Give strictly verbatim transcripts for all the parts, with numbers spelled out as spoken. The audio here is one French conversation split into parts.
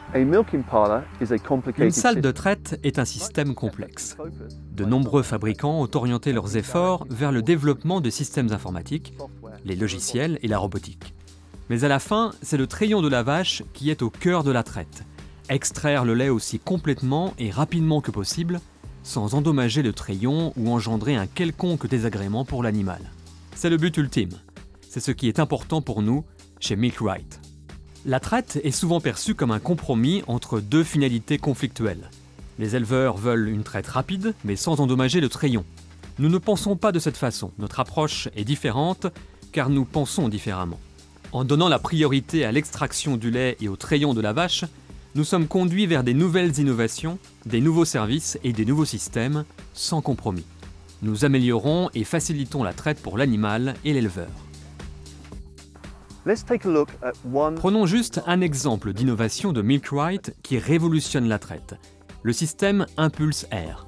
Une salle de traite est un système complexe. De nombreux fabricants ont orienté leurs efforts vers le développement de systèmes informatiques, les logiciels et la robotique. Mais à la fin, c'est le trayon de la vache qui est au cœur de la traite. Extraire le lait aussi complètement et rapidement que possible, sans endommager le trayon ou engendrer un quelconque désagrément pour l'animal. C'est le but ultime. C'est ce qui est important pour nous chez Milkrite. La traite est souvent perçue comme un compromis entre deux finalités conflictuelles. Les éleveurs veulent une traite rapide, mais sans endommager le trayon. Nous ne pensons pas de cette façon. Notre approche est différente, car nous pensons différemment. En donnant la priorité à l'extraction du lait et au trayon de la vache, nous sommes conduits vers des nouvelles innovations, des nouveaux services et des nouveaux systèmes, sans compromis. Nous améliorons et facilitons la traite pour l'animal et l'éleveur. Prenons juste un exemple d'innovation de Milkrite qui révolutionne la traite, le système Impulse Air.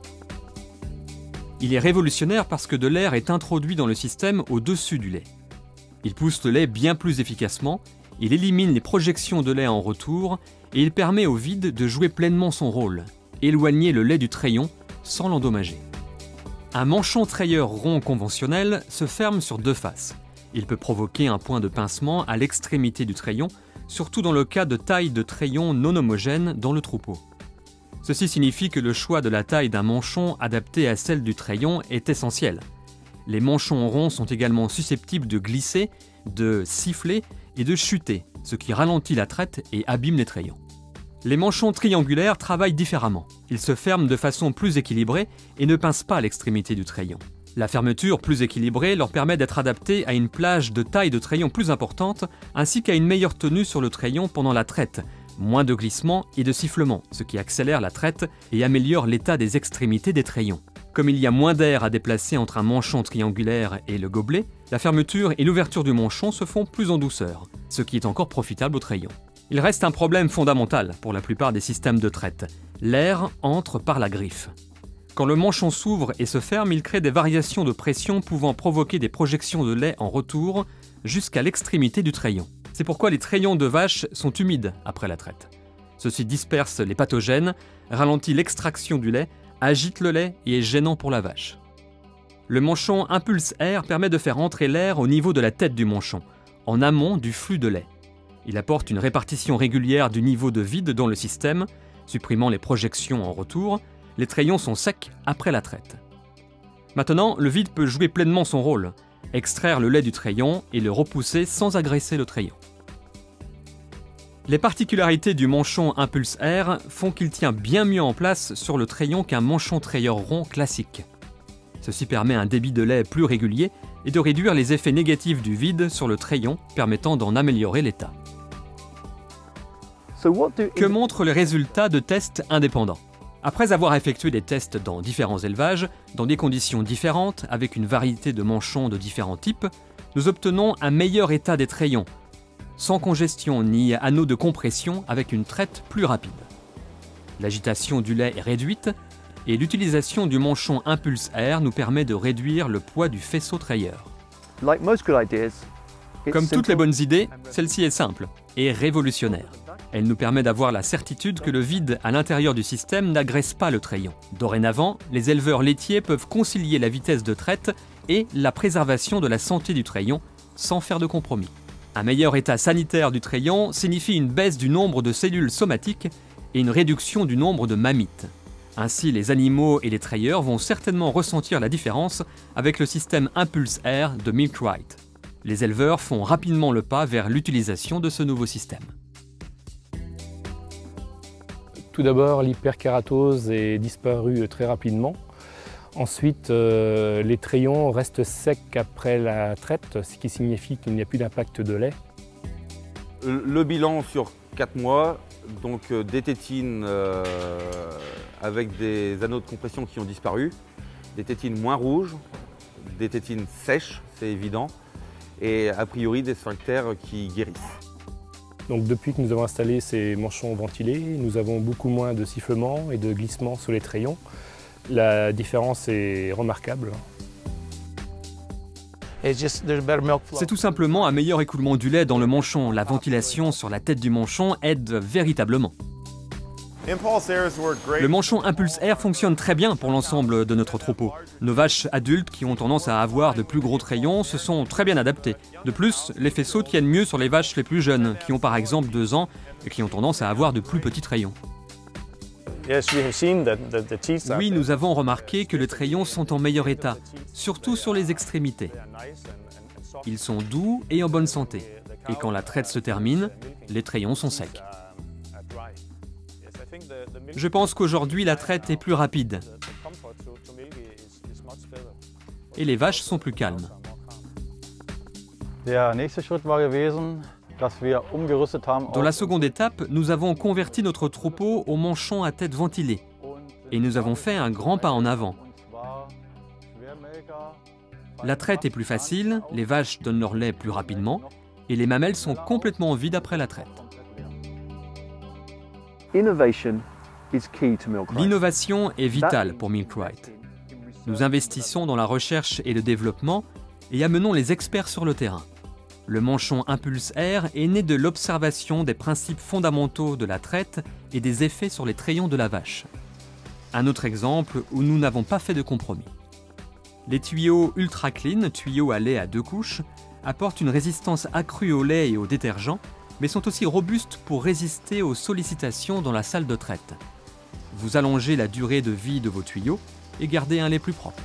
Il est révolutionnaire parce que de l'air est introduit dans le système au-dessus du lait. Il pousse le lait bien plus efficacement, il élimine les projections de lait en retour et il permet au vide de jouer pleinement son rôle, éloigner le lait du trayon sans l'endommager. Un manchon trayeur rond conventionnel se ferme sur deux faces. Il peut provoquer un point de pincement à l'extrémité du trayon, surtout dans le cas de taille de trayon non homogène dans le troupeau. Ceci signifie que le choix de la taille d'un manchon adapté à celle du trayon est essentiel. Les manchons ronds sont également susceptibles de glisser, de siffler et de chuter, ce qui ralentit la traite et abîme les trayons. Les manchons triangulaires travaillent différemment. Ils se ferment de façon plus équilibrée et ne pincent pas à l'extrémité du trayon. La fermeture plus équilibrée leur permet d'être adaptée à une plage de taille de trayon plus importante ainsi qu'à une meilleure tenue sur le trayon pendant la traite, moins de glissement et de sifflement, ce qui accélère la traite et améliore l'état des extrémités des trayons. Comme il y a moins d'air à déplacer entre un manchon triangulaire et le gobelet, la fermeture et l'ouverture du manchon se font plus en douceur, ce qui est encore profitable au trayon. Il reste un problème fondamental pour la plupart des systèmes de traite. L'air entre par la griffe. Quand le manchon s'ouvre et se ferme, il crée des variations de pression pouvant provoquer des projections de lait en retour jusqu'à l'extrémité du trayon. C'est pourquoi les trayons de vache sont humides après la traite. Ceci disperse les pathogènes, ralentit l'extraction du lait, agite le lait et est gênant pour la vache. Le manchon Impulse Air permet de faire entrer l'air au niveau de la tête du manchon, en amont du flux de lait. Il apporte une répartition régulière du niveau de vide dans le système, supprimant les projections en retour. Les trayons sont secs après la traite. Maintenant, le vide peut jouer pleinement son rôle, extraire le lait du trayon et le repousser sans agresser le trayon. Les particularités du manchon Impulse Air font qu'il tient bien mieux en place sur le trayon qu'un manchon trayeur rond classique. Ceci permet un débit de lait plus régulier et de réduire les effets négatifs du vide sur le trayon, permettant d'en améliorer l'état. Que montrent les résultats de tests indépendants? Après avoir effectué des tests dans différents élevages, dans des conditions différentes, avec une variété de manchons de différents types, nous obtenons un meilleur état des trayons, sans congestion ni anneaux de compression, avec une traite plus rapide. L'agitation du lait est réduite et l'utilisation du manchon Impulse Air nous permet de réduire le poids du faisceau trayeur. Comme toutes les bonnes idées, celle-ci est simple et révolutionnaire. Elle nous permet d'avoir la certitude que le vide à l'intérieur du système n'agresse pas le trayon. Dorénavant, les éleveurs laitiers peuvent concilier la vitesse de traite et la préservation de la santé du trayon sans faire de compromis. Un meilleur état sanitaire du trayon signifie une baisse du nombre de cellules somatiques et une réduction du nombre de mammites. Ainsi, les animaux et les trayeurs vont certainement ressentir la différence avec le système Impulse Air de Milkrite. Les éleveurs font rapidement le pas vers l'utilisation de ce nouveau système. Tout d'abord, l'hyperkératose est disparue très rapidement. Ensuite, euh, les trayons restent secs après la traite, ce qui signifie qu'il n'y a plus d'impact de lait. Le bilan sur quatre mois, donc euh, des tétines euh, avec des anneaux de compression qui ont disparu, des tétines moins rouges, des tétines sèches, c'est évident, et a priori des sphincters qui guérissent. Donc depuis que nous avons installé ces manchons ventilés, nous avons beaucoup moins de sifflements et de glissements sur les trayons. La différence est remarquable. C'est tout simplement un meilleur écoulement du lait dans le manchon. La ventilation sur la tête du manchon aide véritablement. Le manchon Impulse Air fonctionne très bien pour l'ensemble de notre troupeau. Nos vaches adultes, qui ont tendance à avoir de plus gros trayons, se sont très bien adaptées. De plus, les faisceaux tiennent mieux sur les vaches les plus jeunes, qui ont par exemple deux ans et qui ont tendance à avoir de plus petits trayons. Oui, nous avons remarqué que les trayons sont en meilleur état, surtout sur les extrémités. Ils sont doux et en bonne santé. Et quand la traite se termine, les trayons sont secs. Je pense qu'aujourd'hui, la traite est plus rapide. Et les vaches sont plus calmes. Dans la seconde étape, nous avons converti notre troupeau au manchon à tête ventilée. Et nous avons fait un grand pas en avant. La traite est plus facile, les vaches donnent leur lait plus rapidement, et les mamelles sont complètement vides après la traite. L'innovation est vitale pour Milkrite. Nous investissons dans la recherche et le développement et amenons les experts sur le terrain. Le manchon Impulse Air est né de l'observation des principes fondamentaux de la traite et des effets sur les trayons de la vache. Un autre exemple où nous n'avons pas fait de compromis. Les tuyaux Ultra Clean, tuyaux à lait à deux couches, apportent une résistance accrue au lait et aux détergents, mais sont aussi robustes pour résister aux sollicitations dans la salle de traite. Vous allongez la durée de vie de vos tuyaux et gardez un lait plus propre.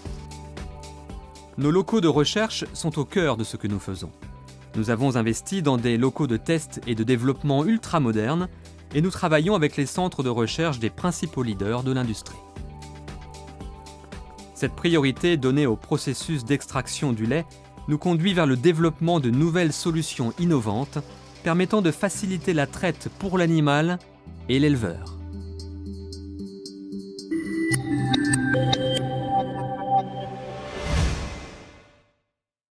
Nos locaux de recherche sont au cœur de ce que nous faisons. Nous avons investi dans des locaux de test et de développement ultra modernes et nous travaillons avec les centres de recherche des principaux leaders de l'industrie. Cette priorité donnée au processus d'extraction du lait nous conduit vers le développement de nouvelles solutions innovantes permettant de faciliter la traite pour l'animal et l'éleveur.